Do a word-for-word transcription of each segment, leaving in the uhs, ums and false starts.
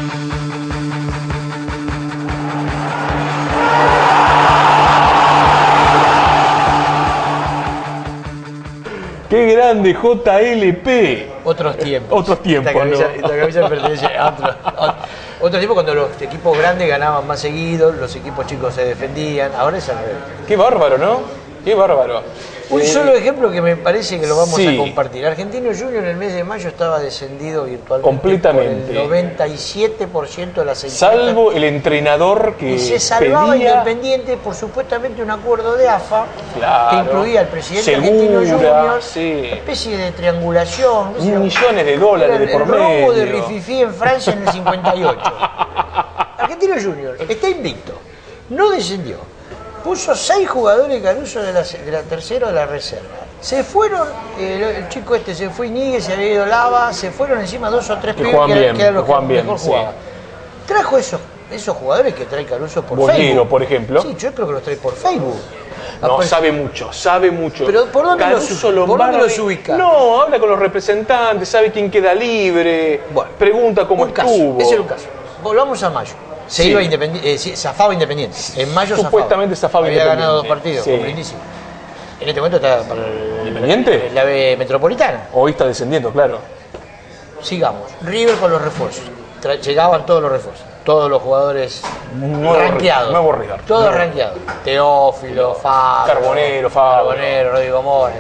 ¡Qué grande J L P! Otros tiempos. Otros tiempos, esta camisa, ¿no? Esta camisa pertenece a otro, a otro tiempo cuando los equipos grandes ganaban más seguido, los equipos chicos se defendían. Ahora es al revés. ¡Qué bárbaro!, ¿no? ¡Qué bárbaro! Un Eh, solo ejemplo que me parece que lo vamos sí. a compartir. Argentino Junior en el mes de mayo estaba descendido virtualmente Completamente. por el noventa y siete por ciento de las encuestas. Salvo el entrenador que Y se salvaba pedía... Independiente por supuestamente un acuerdo de A F A Claro. que incluía al presidente Segura, argentino Junior, sí. una especie de triangulación, qué sé yo. Millones de dólares Era de por el robo de medio. Rififí en Francia en el cincuenta y ocho. Argentino Junior está invicto, no descendió. Puso seis jugadores Caruso de la, de la tercera de la reserva. Se fueron, el, el chico este se fue Iñiguez, se había ido Lava, se fueron encima dos o tres Que pibes juegan que, bien, que eran los que juegan que bien, mejor sí. jugaban. Trajo esos, esos jugadores que trae Caruso por Bonero, Facebook. por ejemplo. Sí, yo creo que los trae por Facebook. No, Apare- sabe mucho, sabe mucho. Pero ¿por dónde los- Caruso por dónde Lombardi- los ubica? No, habla con los representantes, sabe quién queda libre, Bueno, pregunta cómo un caso, estuvo. ese era un caso. Volvamos a mayo. Se Sí. iba Independiente, eh, sí, zafaba Independiente. En mayo Supuestamente zafaba Había Independiente. ganado dos partidos, Sí. con lindísimo. En este momento está para el, ¿Independiente? la B Metropolitana. Hoy está descendiendo, claro. Sigamos. River con los refuerzos. Tra- llegaban todos los refuerzos. Todos los jugadores Nuevo rankeados. River, nuevo River. Todos Nuevo. rankeados. Teófilo, Fabio. Carbonero, Fabio. Carbonero, Rodrigo Mores.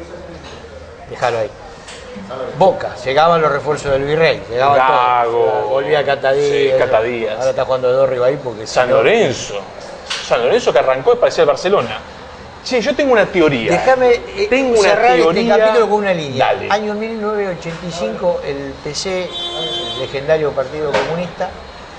Déjalo ahí. Boca, llegaban los refuerzos del Virrey, llegaban Gago. todos. Volvía Cata Díaz. Sí, Cata Díaz. Ahora está jugando de Dorrigo ahí porque San si no- Lorenzo. San Lorenzo que arrancó y parecía el Barcelona. Sí, yo tengo una teoría. Déjame eh, tengo una cerrar teoría. este capítulo con una línea. Dale. Año mil novecientos ochenta y cinco, el P C, el legendario Partido Comunista,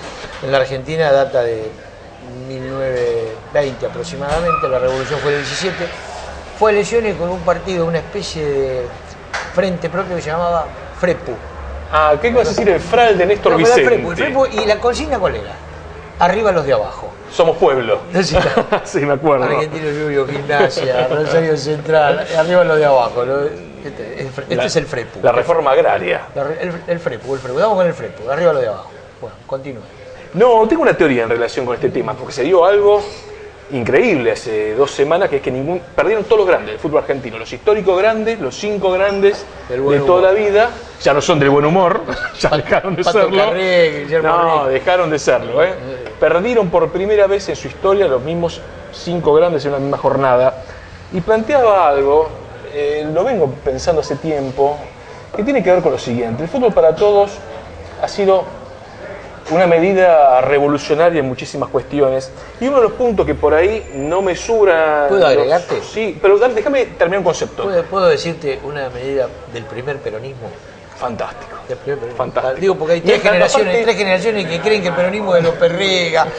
en la Argentina data de mil novecientos veinte aproximadamente, la revolución fue el diecisiete, fue a elecciones con un partido, una especie de frente propio que se llamaba FREPU. Ah, ¿qué ibas a decir? El Fral de Néstor No, pero el Vicente. FREPU, el FREPU, y la consigna cuál era? Arriba los de abajo. Somos pueblo. Sí, me acuerdo. Argentino Junior, Gimnasia, Rosario Central, arriba lo de abajo. lo- este el fre- este La- es el FREPU. La reforma agraria. La re- El, el FREPU, el FREPU. Vamos con el FREPU, arriba lo de abajo. Bueno, continúe. No, tengo una teoría en relación con este tema, porque se dio algo increíble hace dos semanas, que es que ningún perdieron todos los grandes del fútbol argentino. Los históricos grandes, los cinco grandes Del de buen toda humor. la vida, ya no son del buen humor, ya dejaron de Pato serlo. Carré, Guillermo No, Rico. dejaron de serlo. ¿eh? Perdieron por primera vez en su historia los mismos cinco grandes en una misma jornada. Y planteaba algo, eh, lo vengo pensando hace tiempo, que tiene que ver con lo siguiente. El fútbol para todos ha sido una medida revolucionaria en muchísimas cuestiones. Y uno de los puntos que por ahí no me sobra... ¿Puedo agregarte? Sí, pero dale, déjame terminar un concepto. ¿Puedo, puedo decirte una medida del primer peronismo? Fantástico. Del primer peronismo. Fantástico. Digo, porque hay Y tres aparte- generaciones, tres generaciones que creen que el peronismo es de López Rega,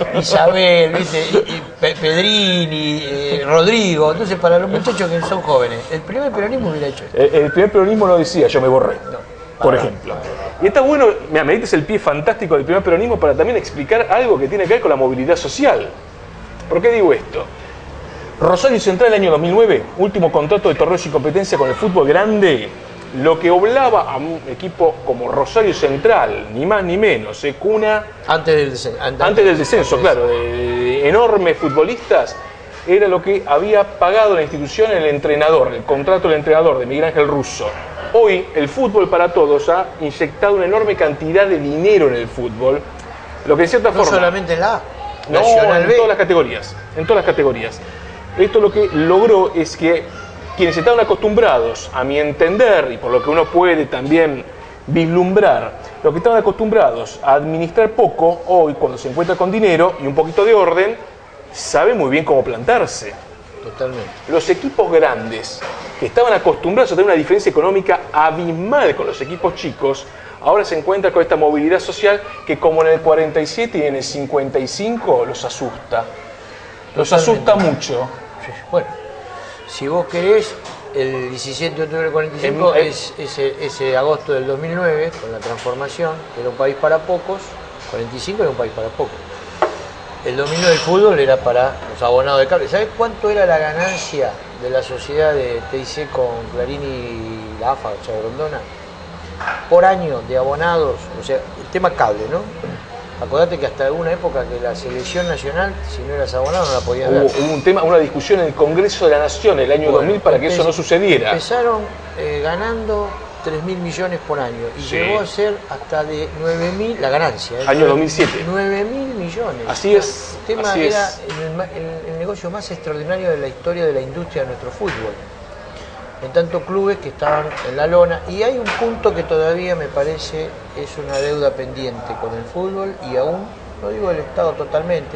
Isabel, ¿viste? Y, y Pe- Pedrini, eh, Rodrigo. Entonces, para los muchachos que son jóvenes, el primer peronismo hubiera hecho esto. El, el primer peronismo no decía yo me borré, por ejemplo. Y está bueno, mira, me dices el pie fantástico del primer peronismo para también explicar algo que tiene que ver con la movilidad social. ¿Por qué digo esto? Rosario Central el año dos mil nueve, último contrato de torneos y competencia con el fútbol grande, lo que oblaba a un equipo como Rosario Central, ni más ni menos, eh, cuna Antes del descenso. antes del descenso, claro, de, de enormes futbolistas, era lo que había pagado la institución el entrenador, el contrato del entrenador de Miguel Ángel Russo. Hoy el fútbol para todos ha inyectado una enorme cantidad de dinero en el fútbol, lo que en cierta No forma... solamente en la A, No, Nacional en B. todas las categorías, en todas las categorías. Esto lo que logró es que quienes estaban acostumbrados, a mi entender, y por lo que uno puede también vislumbrar, los que estaban acostumbrados a administrar poco, hoy cuando se encuentra con dinero y un poquito de orden, sabe muy bien cómo plantarse. Totalmente. Los equipos grandes, que estaban acostumbrados a tener una diferencia económica abismal con los equipos chicos, ahora se encuentran con esta movilidad social que, como en el cuarenta y siete y en el cincuenta y cinco, los asusta. Los Totalmente. asusta mucho. Bueno, si vos querés, el diecisiete de octubre del cuarenta y cinco En- es ese, ese agosto del dos mil nueve, con la transformación, que era un país para pocos, cuarenta y cinco era un país para pocos. El dominio del fútbol era para los abonados de cable. ¿Sabés cuánto era la ganancia de la sociedad de T I C con Clarín y la A F A, Chagrondona? por año de abonados, o sea, el tema cable, ¿no? Acordate que hasta una época que la selección nacional, si no eras abonado, no la podías ver. Hubo, hubo un tema, una discusión en el Congreso de la Nación el año bueno, dos mil para que eso no sucediera. Empezaron eh, ganando tres mil millones por año y sí. llegó a ser hasta de nueve mil la ganancia. ¿eh? Año dos mil siete. nueve mil millones. Así es. El tema así era es. El, el, el negocio más extraordinario de la historia de la industria de nuestro fútbol. En tanto clubes que estaban en la lona. Y hay un punto que todavía me parece es una deuda pendiente con el fútbol y aún, no digo el Estado totalmente,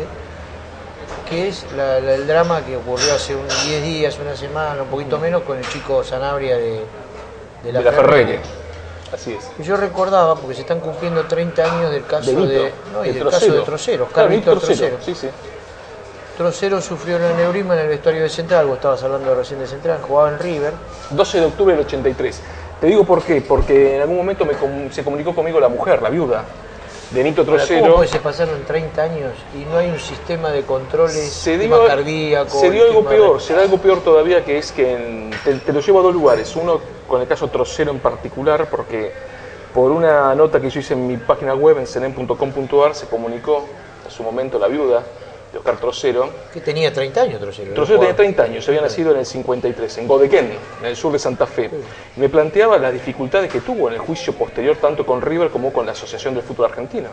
que es la, la, el drama que ocurrió hace unos diez días, una semana, un poquito menos, con el chico Sanabria de, de la, de la Ferrere. Así es. Y yo recordaba, porque se están cumpliendo treinta años del caso de, de, no, y de del caso de Trocero, claro, Carlitos Trocero. Trocero. Sí, sí. Trocero sufrió un aneurisma en el vestuario de Central, vos estabas hablando recién de Central, jugaba en River. doce de octubre del ochenta y tres. Te digo por qué, porque en algún momento me com se comunicó conmigo la mujer, la viuda de Nito Trocero. ¿Cómo puede se pasaron treinta años y no hay un sistema de controles se dio, cardíaco? Se dio algo peor, de... se da algo peor todavía, que es que en, te, te lo llevo a dos lugares. Uno con el caso Trocero en particular, porque por una nota que yo hice en mi página web, en cenen punto com punto ar, se comunicó en su momento la viuda de Oscar Trocero. Que tenía treinta años Trocero. Trocero tenía treinta años, había nacido en el cincuenta y tres, en Godequén, en el sur de Santa Fe. Sí. Y me planteaba las dificultades que tuvo en el juicio posterior, tanto con River como con la Asociación del Fútbol Argentino.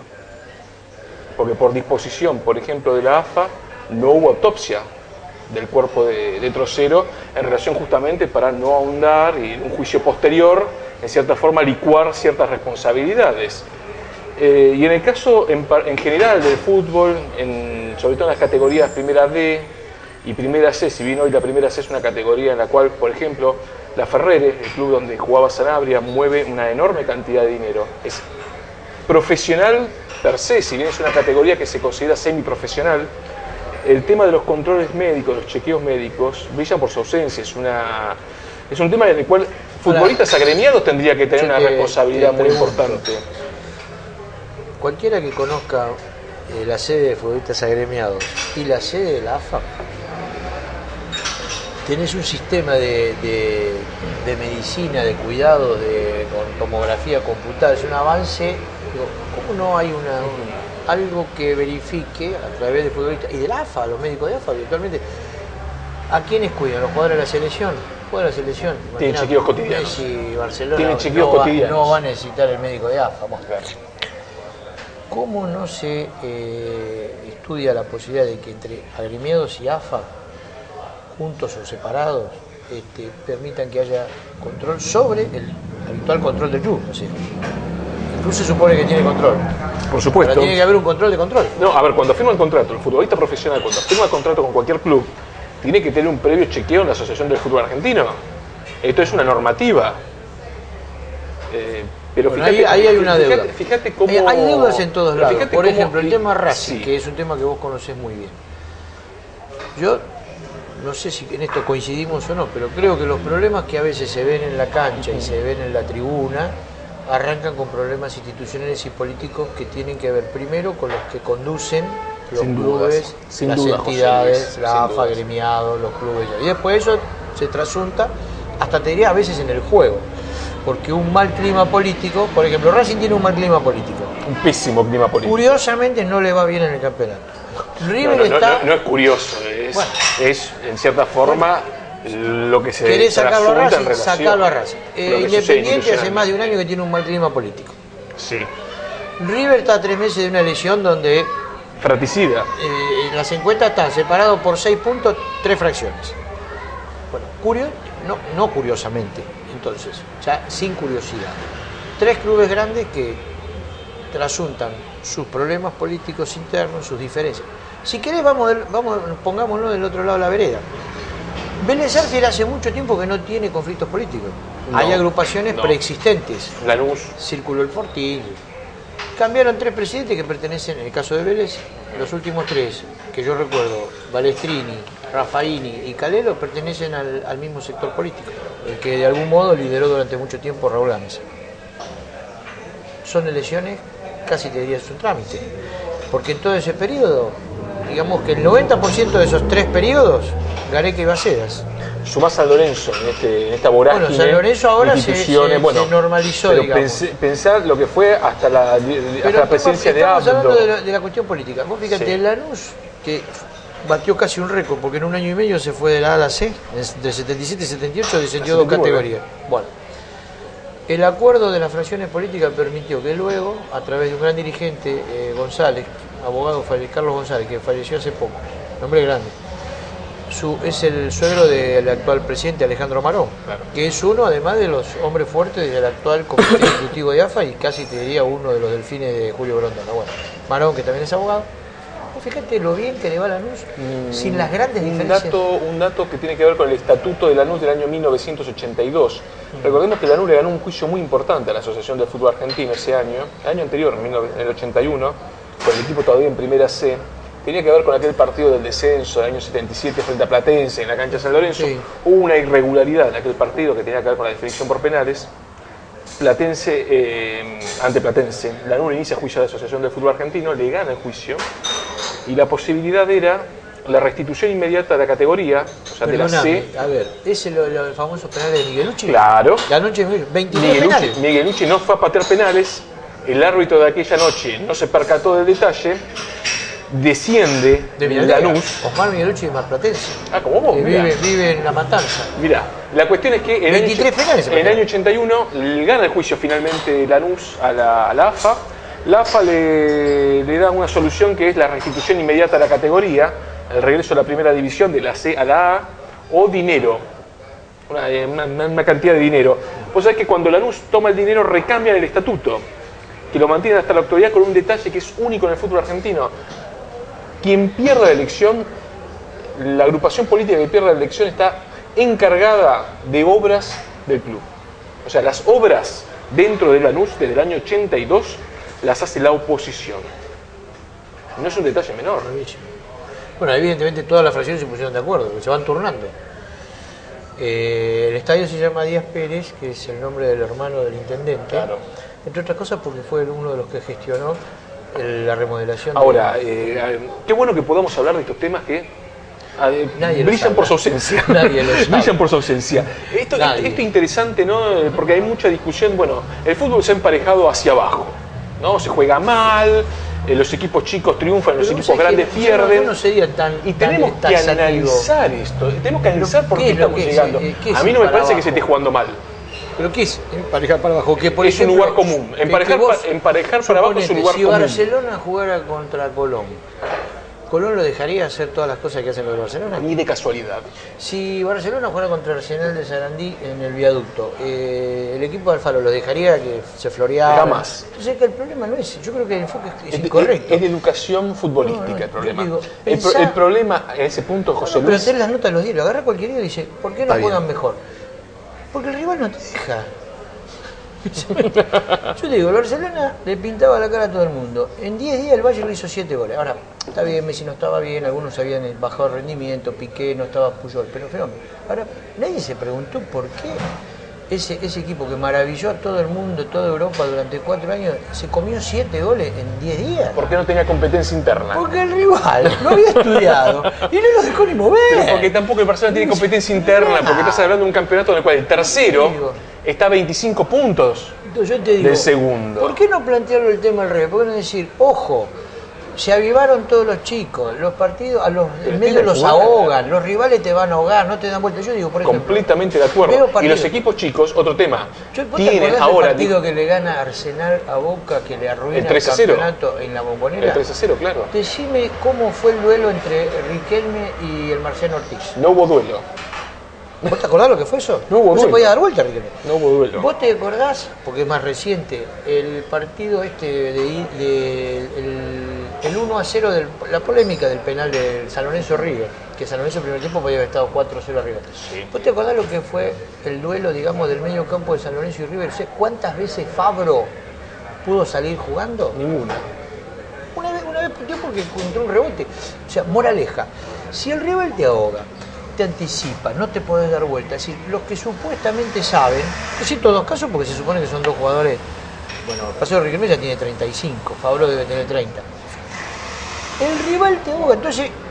Porque por disposición, por ejemplo, de la A F A, no hubo autopsia del cuerpo de, de Trocero en relación justamente para no ahondar y un juicio posterior, en cierta forma, licuar ciertas responsabilidades. Eh, y en el caso en, en general del fútbol, en, sobre todo en las categorías Primera D y Primera C, si bien hoy la Primera C es una categoría en la cual, por ejemplo, la Ferrere, el club donde jugaba Sanabria, mueve una enorme cantidad de dinero. Es profesional per se, si bien es una categoría que se considera semiprofesional, el tema de los controles médicos, los chequeos médicos, brillan por su ausencia. Es, una, es un tema en el cual futbolistas agremiados tendría que tener una responsabilidad muy importante. Cualquiera que conozca eh, la sede de futbolistas agremiados y la sede de la A F A, tenés un sistema de, de, de medicina, de cuidados, de con tomografía computada, es un avance. Digo, ¿cómo no hay una, un, algo que verifique a través de futbolistas y de la A F A, los médicos de A F A virtualmente? ¿A quiénes cuidan? ¿Los jugadores de la selección? Jugadores de la selección. Tienen chequeos cotidianos. Messi, Barcelona, Tienen chequeos no cotidianos. Va, no va a necesitar el médico de A F A. Vamos a ver. ¿Cómo no se eh, estudia la posibilidad de que entre agremiados y A F A, juntos o separados, este, permitan que haya control sobre el habitual control del club? O sea, el club se supone que tiene control. Por supuesto. Pero tiene que haber un control de control. No, a ver, cuando firma el contrato, el futbolista profesional, cuando firma el contrato con cualquier club, tiene que tener un previo chequeo en la Asociación del Fútbol Argentino. Esto es una normativa. Eh, Pero bueno, fíjate, ahí, ahí hay una deuda. Fíjate, fíjate cómo... hay, hay deudas en todos lados. Por cómo... ejemplo, el tema Racing, sí. que es un tema que vos conocés muy bien. Yo no sé si en esto coincidimos o no, pero creo que los problemas que a veces se ven en la cancha y se ven en la tribuna arrancan con problemas institucionales y políticos que tienen que ver primero con los que conducen los sin clubes, dudas, sin las dudas, entidades, la A F A, dudas. Gremiados, los clubes. Y después eso se trasunta, hasta te diría a veces en el juego. Porque un mal clima político, por ejemplo, Racing tiene un mal clima político. Un pésimo clima político. Curiosamente no le va bien en el campeonato. River no, no, está... no, no, no es curioso, es, bueno, es en cierta forma bueno, lo que se querés sacarlo a Racing, relación, sacalo a Racing. Eh, Independiente hace más de un año que tiene un mal clima político. Sí. River está a tres meses de una elección donde... Fratricida. Eh, en las encuestas están separados por seis puntos, tres fracciones. Bueno, curio, no, no curiosamente. Entonces, ya sin curiosidad, tres clubes grandes que trasuntan sus problemas políticos internos, sus diferencias. Si querés, vamos, del, vamos pongámonos del otro lado de la vereda. Vélez Sarsfield hace mucho tiempo que no tiene conflictos políticos. No, hay agrupaciones no. preexistentes. Lanús. Círculo El Fortín. Cambiaron tres presidentes que pertenecen, en el caso de Vélez, los últimos tres, que yo recuerdo, Balestrini, Raffaini y Calero, pertenecen al, al mismo sector político, el que de algún modo lideró durante mucho tiempo Raúl Gámez. Son elecciones, casi te diría es un trámite, porque en todo ese periodo, digamos que el noventa por ciento de esos tres periodos, Gareca y Bacedas. sumás a San Lorenzo en, este, en esta vorágine. Bueno, San Lorenzo ahora se, se, bueno, se normalizó, pero digamos. Pensé, pensar lo que fue hasta la, hasta la presencia de Abdo. Estamos hablando de la, de la cuestión política. Vos fíjate, sí. Lanús, que batió casi un récord, porque en un año y medio se fue de la A a la C, de setenta y siete y setenta y ocho descendió dos categorías. Bueno, el acuerdo de las fracciones políticas permitió que luego, a través de un gran dirigente, eh, González, abogado Carlos González, que falleció hace poco, nombre grande, su, es el suegro del actual presidente Alejandro Marón, claro. que es uno, además, de los hombres fuertes del actual comité ejecutivo de A F A y casi te diría uno de los delfines de Julio Grondona. Bueno, Marón, que también es abogado. Fíjate lo bien que le va a Lanús, mm, sin las grandes un diferencias. Dato, un dato que tiene que ver con el estatuto de Lanús del año mil novecientos ochenta y dos. Mm. Recordemos que Lanús le ganó un juicio muy importante a la Asociación del Fútbol Argentino ese año, el año anterior, en el ochenta y uno, con el equipo todavía en Primera C. Tenía que ver con aquel partido del descenso del año setenta y siete frente a Platense en la cancha de San Lorenzo. Sí. Hubo una irregularidad en aquel partido que tenía que ver con la definición por penales. Platense, eh, ante Platense, Lanús inicia juicio de la Asociación del Fútbol Argentino, le gana el juicio y la posibilidad era la restitución inmediata de la categoría, o sea, Perdóname, de la C. A ver, ¿ese es el famoso penal de Miguelucci? Claro. La noche de veintinueve Miguelucci, penales. Miguelucci no fue a patear penales, el árbitro de aquella noche no se percató del detalle, desciende de Lanús. Osmar Miguelucci de Marplatense. Ah, como vos. Que vive, vive en La Matanza. Mirá, la cuestión es que en veintitrés penales en el año ochenta y uno gana el juicio finalmente Lanús a la, a la A F A. La A F A le, le da una solución que es la restitución inmediata de la categoría, el regreso a la primera división de la C a la A o dinero, una, una, una cantidad de dinero. Vos sabés que cuando Lanús toma el dinero recambian el estatuto, que lo mantienen hasta la actualidad con un detalle que es único en el fútbol argentino. Quien pierda la elección, la agrupación política que pierda la elección está encargada de obras del club. O sea, las obras dentro de Lanús desde el año ochenta y dos las hace la oposición. No es un detalle menor. Bueno, evidentemente todas las fracciones se pusieron de acuerdo, porque se van turnando. Eh, el estadio se llama Díaz Pérez, que es el nombre del hermano del intendente. Claro. Entre otras cosas porque fue uno de los que gestionó el, la remodelación. Ahora, de... eh, qué bueno que podamos hablar de estos temas que eh, brillan por su ausencia. Nadie lo sabe. Brillan por su ausencia. Esto, esto es interesante, ¿no? Porque hay mucha discusión. Bueno, el fútbol se ha emparejado hacia abajo, ¿no? Se juega mal, eh, los equipos chicos triunfan, los equipos grandes que, pierden. No, no sería tan, y tenemos tan que analizar esto. Tenemos que analizar por qué, qué estamos qué llegando. Es, qué a mí no me parece abajo? que se esté jugando mal. ¿Pero qué es emparejar para abajo? Que por es ejemplo, un lugar común. Emparejar, que vos, pa, emparejar para abajo es un lugar si común. Si Barcelona jugara contra Colón, ¿Colón lo dejaría hacer todas las cosas que hacen los de Barcelona? Ni de casualidad. Si Barcelona jugara contra Arsenal de Sarandí en el viaducto, eh, ¿el equipo de Alfaro lo dejaría que se floreara? Jamás. Entonces que el problema no es, yo creo que el enfoque es, es incorrecto. Es, es de educación futbolística no, no, el problema. Digo, el, pensá, el problema en ese punto, José no, Luis... Pero tenés las notas de los diarios, agarra cualquier día y dice, ¿por qué no juegan mejor? Porque el rival no te deja. Yo te digo, el Barcelona le pintaba la cara a todo el mundo. En diez días el Bayern le hizo siete goles. Ahora, está bien, Messi no estaba bien, algunos habían bajado el rendimiento, Piqué, no estaba Puyol, pero fenómeno. Ahora, nadie se preguntó por qué ese, ese equipo que maravilló a todo el mundo, toda Europa durante cuatro años, se comió siete goles en diez días. ¿Por qué no tenía competencia interna? Porque el rival no había estudiado y no lo dejó ni mover. Pero porque tampoco el Barcelona tiene competencia interna, porque estás hablando de un campeonato en el cual el tercero está a veinticinco puntos Entonces, yo te digo, del segundo. ¿Por qué no plantearlo el tema al revés? ¿Por qué no decir, ojo, se avivaron todos los chicos, los partidos a los en medio los ahogan, los rivales te van a ahogar, no te dan vuelta? Yo digo, por ejemplo, completamente de acuerdo. Y los equipos chicos, otro tema, yo, tienen ahora el partido que le gana Arsenal a Boca, que le arruina el, el campeonato en la Bombonera. El tres a cero, claro. Decime cómo fue el duelo entre Riquelme y el Marciano Ortiz. No hubo duelo. ¿Vos te acordás lo que fue eso? No hubo no duelo. se podía dar vuelta, Riquelme. No hubo duelo. ¿Vos te acordás, porque es más reciente, el partido este de, de, de el, el uno a cero, de la polémica del penal de San Lorenzo River, que San Lorenzo en el primer tiempo podía haber estado cuatro a cero arriba? Sí. ¿Vos te acordás lo que fue el duelo, digamos, del medio campo de San Lorenzo y River? ¿Cuántas veces Fabro pudo salir jugando? Ninguna. Una vez, una vez puteó porque encontró un rebote. O sea, moraleja, si el rival te ahoga, te anticipa, no te podés dar vuelta. Es decir, los que supuestamente saben, yo cito dos casos porque se supone que son dos jugadores, bueno, el caso de Riquelme ya tiene treinta y cinco, Fabro debe tener treinta. El rival te ahoga, entonces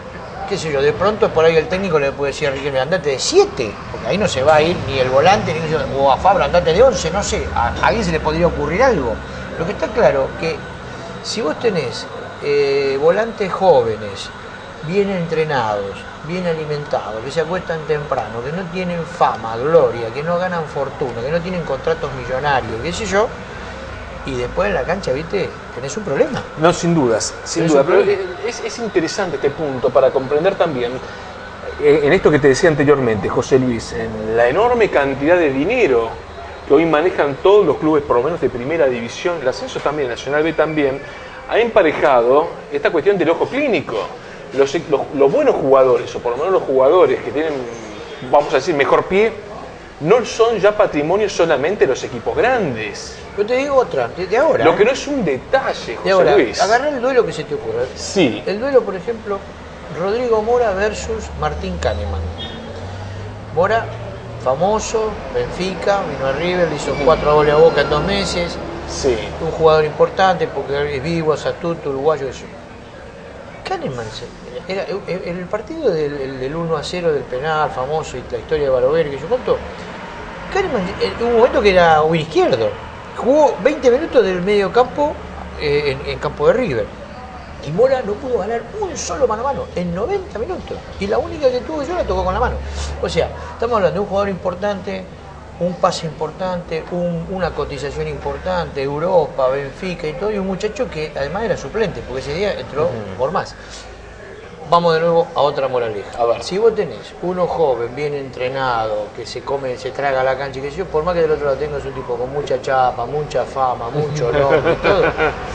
qué sé yo, de pronto por ahí el técnico le puede decir a Riquelme, andate de siete, porque ahí no se va a ir ni el volante, ni o a Fabra, andate de once, no sé, a, a alguien se le podría ocurrir algo. Lo que está claro que si vos tenés eh, volantes jóvenes, bien entrenados, bien alimentados, que se acuestan temprano, que no tienen fama, gloria, que no ganan fortuna, que no tienen contratos millonarios, qué sé yo, y después en la cancha, viste, tenés un problema. No, sin dudas, sin duda. Pero es, es interesante este punto para comprender también, eh, en esto que te decía anteriormente, José Luis, en la enorme cantidad de dinero que hoy manejan todos los clubes, por lo menos de primera división, el ascenso también, el Nacional B también, ha emparejado esta cuestión del ojo clínico. Los, los, los buenos jugadores, o por lo menos los jugadores que tienen, vamos a decir, mejor pie, no son ya patrimonio solamente de los equipos grandes. Yo te digo otra, de ahora. Lo que ¿eh? no es un detalle, José de ahora, Luis. Agarrá el duelo que se te ocurra. Sí. El duelo, por ejemplo, Rodrigo Mora versus Martín Kahneman. Mora, famoso, Benfica, vino a River, le hizo cuatro goles a Boca en dos meses. Sí. Un jugador importante porque es vivo, es astuto, uruguayo, eso. Kahneman, era, en el partido del, del uno a cero del penal famoso y la historia de Barovero que yo cuento, Kahneman, hubo un momento que era un izquierdo, jugó veinte minutos del medio campo eh, en, en campo de River y Mora no pudo ganar un solo mano a mano en noventa minutos y la única que tuvo yo la tocó con la mano. O sea, estamos hablando de un jugador importante, un pase importante, un, una cotización importante, Europa, Benfica y todo, y un muchacho que además era suplente, porque ese día entró uh-huh. por más. Vamos de nuevo a otra moraleja. A ver. Si vos tenés uno joven, bien entrenado, que se come, se traga la cancha y que yo, por más que del otro lado tengas un tipo con mucha chapa, mucha fama, mucho nombre y todo.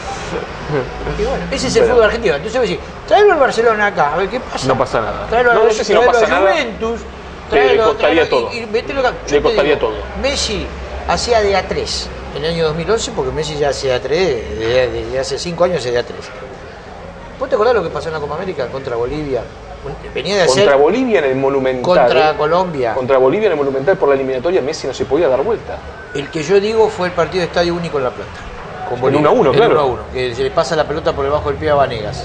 Y bueno, ese es el Pero, fútbol argentino. Entonces vos decís, tráelo al Barcelona acá, a ver qué pasa. No pasa nada. Tráelo no, al no sé si no pasa nada. Juventus. Le, le costaría todo. Y, y metelo acá. Le costaría digo, todo. Messi hacía de A tres en el año dos mil once, porque Messi ya hacía A tres, desde, desde hace cinco años hacía de A tres. ¿Vos te acordás lo que pasó en la Copa América contra Bolivia? Venía de hacer contra Bolivia en el Monumental. Contra Colombia. Contra Bolivia en el Monumental por la eliminatoria, Messi no se podía dar vuelta. El que yo digo fue el partido de Estadio Único en La Plata. Con Bolivia. uno a uno, claro. uno a uno, que se le pasa la pelota por debajo del pie a Vanegas.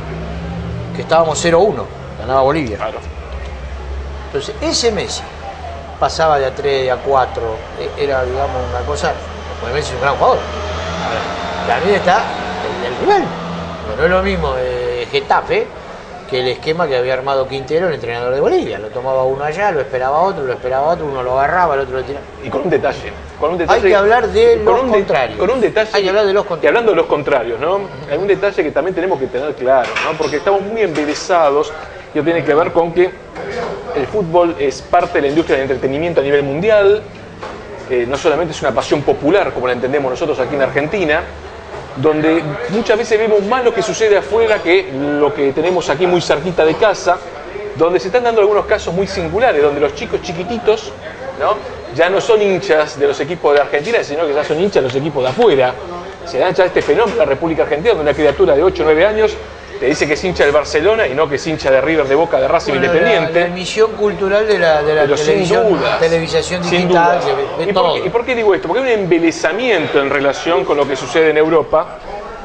Que estábamos cero a uno, ganaba Bolivia. Claro. Entonces, ese Messi pasaba de A tres, de A cuatro, era, digamos, una cosa. Porque Messi es un gran jugador. También está el, el nivel. No es lo mismo eh, Getafe que el esquema que había armado Quintero, el entrenador de Bolivia. Lo tomaba uno allá, lo esperaba otro, lo esperaba otro, uno lo agarraba, el otro lo tiraba. Y con un detalle. Con un detalle hay que hablar de los un contrarios. De, con un detalle. Hay que hablar de los contrarios. Y hablando de los contrarios, ¿no? Hay un detalle que también tenemos que tener claro, ¿no? Porque estamos muy embelesados, y tiene que ver con que el fútbol es parte de la industria del entretenimiento a nivel mundial. Eh, no solamente es una pasión popular, como la entendemos nosotros aquí en Argentina, donde muchas veces vemos más lo que sucede afuera que lo que tenemos aquí muy cerquita de casa, donde se están dando algunos casos muy singulares, donde los chicos chiquititos, ¿no? ya no son hinchas de los equipos de Argentina, sino que ya son hinchas de los equipos de afuera. Se da ya este fenómeno en la República Argentina, donde una criatura de ocho o nueve años te dice que es hincha del Barcelona y no que es hincha de River, de Boca, de Racing, bueno, Independiente. La, la emisión cultural de la, de la televisión, televisación digital. De, de ¿Y, todo. por qué, ¿Y por qué digo esto? Porque hay un embelesamiento en relación con lo que sucede en Europa.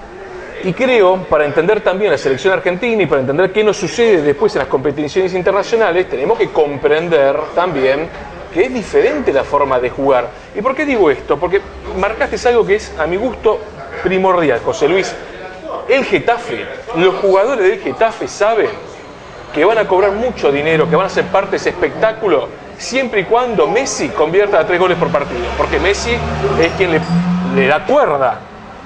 Y creo, para entender también la selección argentina y para entender qué nos sucede después en las competiciones internacionales, tenemos que comprender también que es diferente la forma de jugar. ¿Y por qué digo esto? Porque marcaste algo que es, a mi gusto, primordial, José Luis. El Getafe, los jugadores del Getafe saben que van a cobrar mucho dinero, que van a ser parte de ese espectáculo, siempre y cuando Messi convierta a tres goles por partido. Porque Messi es quien le, le da cuerda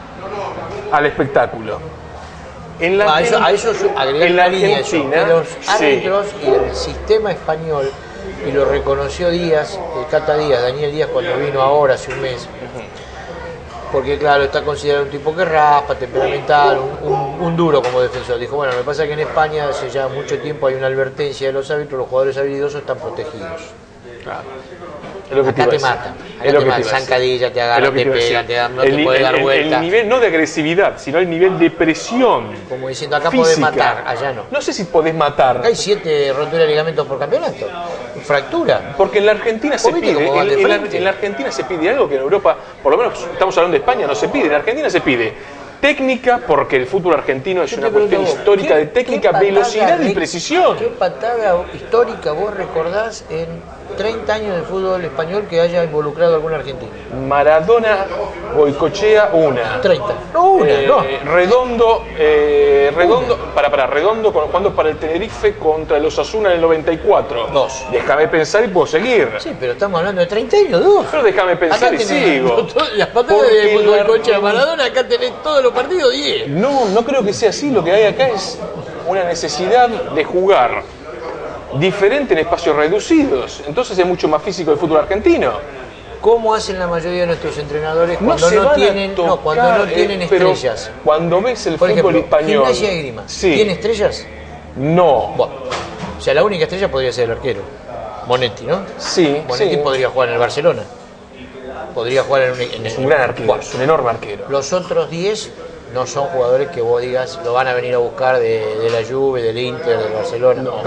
al espectáculo. En la, a eso, a eso agregar en la línea Argentina, de los árbitros sí. y el sistema español, y lo reconoció Díaz, el Cata Díaz, Daniel Díaz, cuando vino ahora hace un mes. Porque claro, está considerado un tipo que raspa, temperamental, un, un, un duro como defensor. Dijo, bueno, lo que pasa es que en España hace ya mucho tiempo hay una advertencia de los árbitros, los jugadores habilidosos están protegidos. Claro. Es lo que acá te, te matan, acá te matan, zancadilla, te agarran, te pegan, te dan, no el, te puede dar vuelta. El nivel no de agresividad, sino el nivel de presión. Como diciendo, acá física. Podés matar, allá no. No sé si podés matar. Acá hay siete roturas de ligamentos por campeonato, fractura. Porque en la Argentina se pide, en, en, la, en la Argentina se pide algo que en Europa, por lo menos estamos hablando de España, no se pide. En Argentina se pide Técnica, porque el fútbol argentino es Yo una te pregunto cuestión a vos, histórica ¿qué- de técnica, qué patada velocidad y re- precisión. ¿Qué patada histórica vos recordás en treinta años de fútbol español que haya involucrado a algún argentino? Maradona, Goicochea, una. treinta. No, una, Eh, no. Redondo, eh, Redondo, para, para, Redondo con- jugando para el Tenerife contra los Osasuna en el noventa y cuatro. Dos. Déjame pensar y puedo seguir. Sí, pero estamos hablando de treinta años, dos. Pero déjame pensar y tenés sigo. las patadas Porque de la- Goicoechea a Maradona, acá tenés todos los partidos diez. No, no creo que sea así. Lo que hay acá es una necesidad de jugar diferente en espacios reducidos. Entonces es mucho más físico el fútbol argentino. ¿Cómo hacen la mayoría de nuestros entrenadores No cuando se no, van a tienen, no, tocar, cuando no eh, tienen pero estrellas? Cuando ves el Por fútbol ejemplo, español. Gimnasia y Grima. Sí. ¿Tiene estrellas? No. Bueno, o sea, la única estrella podría ser el arquero. Monetti, ¿no? Sí, Monetti sí. podría jugar en el Barcelona. Podría jugar en un... en Es el- un gran arquero, Bueno, es un enorme arquero. los otros diez no son jugadores que vos digas lo van a venir a buscar de, de la Juve, del Inter, del Barcelona. No.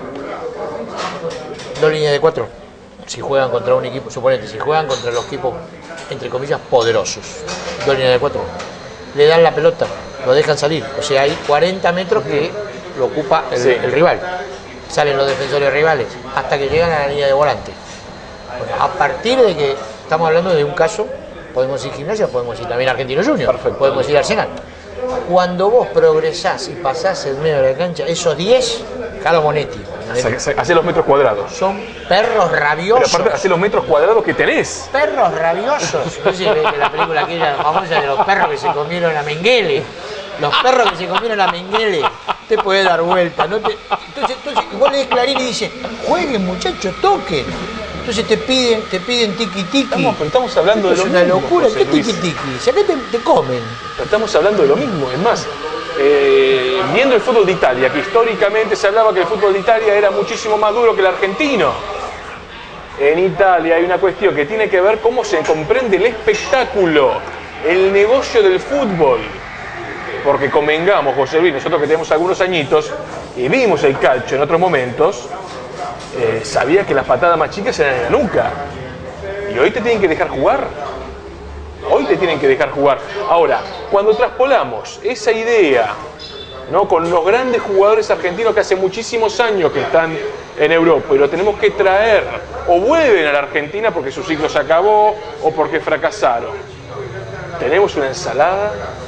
Dos líneas de cuatro. Si juegan contra un equipo, suponete, si juegan contra los equipos, entre comillas, poderosos. Dos líneas de cuatro. Le dan la pelota, lo dejan salir. O sea, hay cuarenta metros que lo ocupa el, Sí. el rival. Salen los defensores rivales hasta que llegan a la línea de volante. Bueno, a partir de que estamos hablando de un caso, podemos ir Gimnasia, podemos ir también Argentino Junior, Perfecto. podemos ir Arsenal. Cuando vos progresás y pasás el medio de la cancha, esos diez, Carlos Monetti, Hace los metros cuadrados. son perros Pero rabiosos. aparte, hace los metros cuadrados que tenés. Perros rabiosos. No sé si ves la película aquella famosa de los perros que se comieron a Mengele. Los perros que se comieron a Mengele. Te puede dar vuelta. No te... entonces, entonces, igual lees Clarín y dice, jueguen muchachos, toquen. Entonces te piden, te piden tiki tiki. Estamos, pero estamos hablando de Es lo una mismo. locura. José ¿Qué Luis. tiki tiki? Si acá te, te comen. Pero estamos hablando de lo mismo. Es más, eh, viendo el fútbol de Italia, que históricamente se hablaba que el fútbol de Italia era muchísimo más duro que el argentino. En Italia hay una cuestión que tiene que ver cómo se comprende el espectáculo, el negocio del fútbol. Porque convengamos, José Luis, nosotros que tenemos algunos añitos y vimos el calcio en otros momentos, eh, sabía que las patadas más chicas eran en la nuca. Y hoy te tienen que dejar jugar. Hoy te tienen que dejar jugar. Ahora, cuando traspolamos esa idea, ¿no?, con los grandes jugadores argentinos que hace muchísimos años que están en Europa y lo tenemos que traer, o vuelven a la Argentina porque su ciclo se acabó o porque fracasaron. Tenemos una ensalada.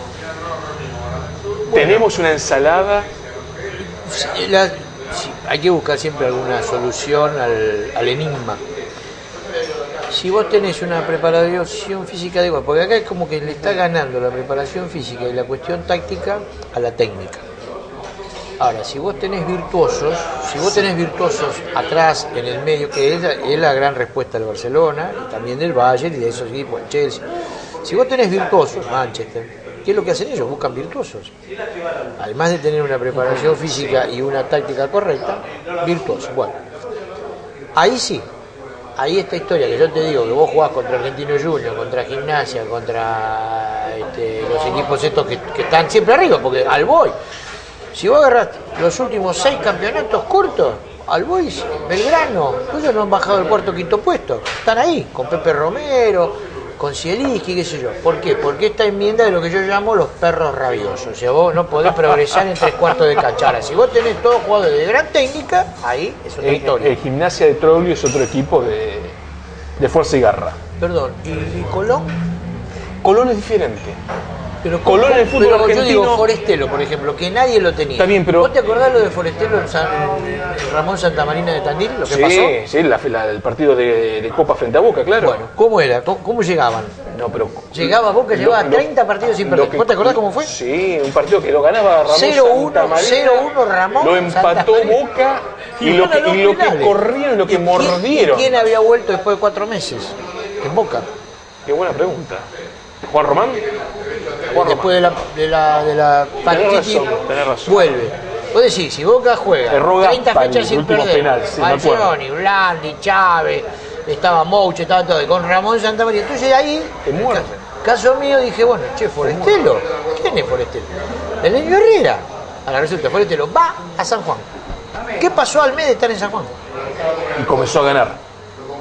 Tenemos una ensalada. Sí, la- sí, hay que buscar siempre alguna solución al, al enigma. Si vos tenés una preparación física adecuada, porque acá es como que le está ganando la preparación física y la cuestión táctica a la técnica. Ahora, si vos tenés virtuosos, si vos tenés virtuosos atrás, en el medio, que es la, es la gran respuesta del Barcelona, y también del Bayern y de esos equipos, el Chelsea. Si vos tenés virtuosos, Manchester, ¿qué es lo que hacen ellos? Buscan virtuosos. Además de tener una preparación física y una táctica correcta, virtuosos. Bueno, ahí sí, ahí esta historia que yo te digo, que vos jugás contra Argentino Junior, contra Gimnasia, contra este, los equipos estos que, que están siempre arriba, porque al Boy, si vos agarraste los últimos seis campeonatos cortos, al Boys, Belgrano, ellos no han bajado el cuarto o quinto puesto, están ahí, con Pepe Romero, con Zielinski, qué sé yo. ¿Por qué? Porque esta enmienda de lo que yo llamo los perros rabiosos. O sea, vos no podés progresar en tres cuartos de cancha. Ahora, si vos tenés todos jugadores de gran técnica, ahí es otra El, historia. el Gimnasia de Troglio es otro equipo de, de fuerza y garra. Perdón, ¿y, y Colón? Colón es diferente. Pero Colón en el fútbol pero argentino- Yo digo Forestelo, por ejemplo, que nadie lo tenía. Está bien, pero- ¿Vos te acordás lo de Forestelo en, San- en Ramón Santamarina de Tandil? ¿Lo que Sí, pasó? sí, la- la- el partido de, de Copa frente a Boca, claro. Bueno, ¿cómo era? ¿Cómo, cómo llegaban? No, pero Llegaba Boca, lo- llevaba lo- treinta partidos sin lo perder. que- ¿Vos te acordás cómo fue? Sí, un partido que lo ganaba Ramón cero uno, Santamarina, cero uno Ramón lo empató Santamarina. Boca y, Y lo que, fueron a y los lo que penales. corrieron, lo que ¿Y quién- mordieron. ¿Y quién había vuelto después de cuatro meses? En Boca. Qué buena pregunta. ¿Juan Román? Juan Después de la, de la, de la Paritici, razón, tenés razón. vuelve. Vos decís, si Boca juega Erró treinta Gaspari, fechas el sin último perder, penal, sí, me acuerdo. Falcioni, Blandi, Chávez, estaba Mouche, estaba todo, y con Ramón Santamarina. Entonces ahí, Te muerden. caso mío, dije, bueno, che, Forestelo, ¿quién es Forestelo? El Niño Herrera. Ahora resulta, Forestelo va a San Juan. ¿Qué pasó al mes de estar en San Juan? Y comenzó a ganar.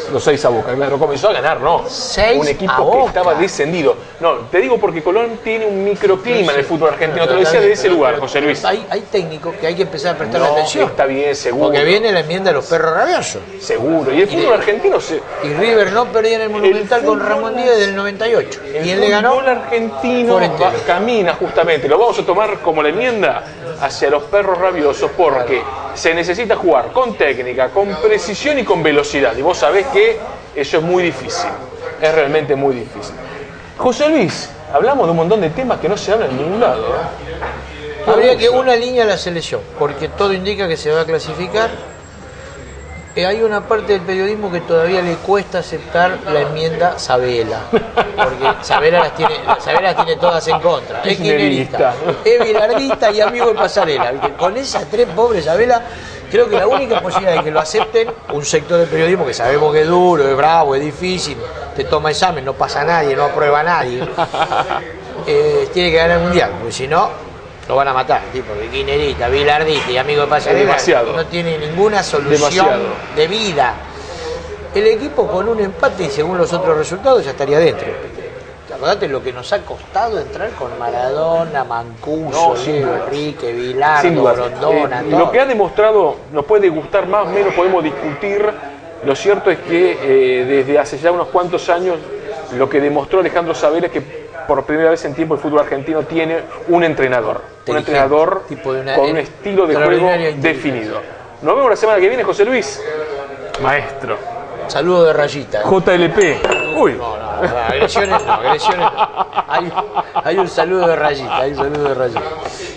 Los seis a Boca, claro. Comenzó a ganar, ¿no? Seis un a equipo Boca. que estaba descendido. No, te digo porque Colón tiene un microclima en el fútbol argentino. Pero Te lo decía también, de ese pero- lugar, pero- José Luis. Hay, hay técnicos que hay que empezar a prestar No, atención. está bien, seguro. Porque viene la enmienda de los perros rabiosos. Seguro. Y el fútbol argentino se... Y River no perdía en el Monumental con fútbol- Ramón Díaz del noventa y ocho. El ¿Quién le ganó? fútbol argentino Forestiero. va- camina justamente, lo vamos a tomar como la enmienda hacia los perros rabiosos porque se necesita jugar con técnica, con precisión y con velocidad. Y vos sabés que eso es muy difícil, es realmente muy difícil. José Luis, hablamos de un montón de temas que no se hablan en ningún lado. ¿eh? Habría que una línea a la selección, porque todo indica que se va a clasificar. Eh, hay una parte del periodismo que todavía le cuesta aceptar la enmienda Sabela, porque Sabela las tiene, Sabela las tiene todas en contra. Es kirchnerista, es bilardista y amigo de Pasarela. ¿Viste? Con esas tres pobres Sabela, creo que la única posibilidad de que lo acepten un sector del periodismo que sabemos que es duro, es bravo, es difícil, te toma examen, no pasa nadie, no aprueba nadie, eh, tiene que ganar el mundial, porque si no lo van a matar, tipo de kirchnerista, bilardista y amigo de Pasarela. Demasiado. No tiene ninguna solución Demasiado. de vida. El equipo con un empate y según los otros resultados ya estaría dentro. Acordate lo que nos ha costado entrar con Maradona, Mancuso, No, sin Leo duda. Enrique, Sin Bilardo, duda. Grondona, Eh, todo. lo que ha demostrado, nos puede gustar más, menos, podemos discutir. Lo cierto es que eh, desde hace ya unos cuantos años lo que demostró Alejandro Sabela es que por primera vez en tiempo el fútbol argentino tiene un entrenador. Un Inteligente, entrenador tipo de una- con un estilo de juego extraordinaria inteligencia. definido. Nos vemos la semana que viene, José Luis. Maestro. Saludo de rayita. ¿eh? J L P. Uy. No, no, no, agresiones no, agresiones no. Hay, hay un saludo de rayita, hay un saludo de rayita.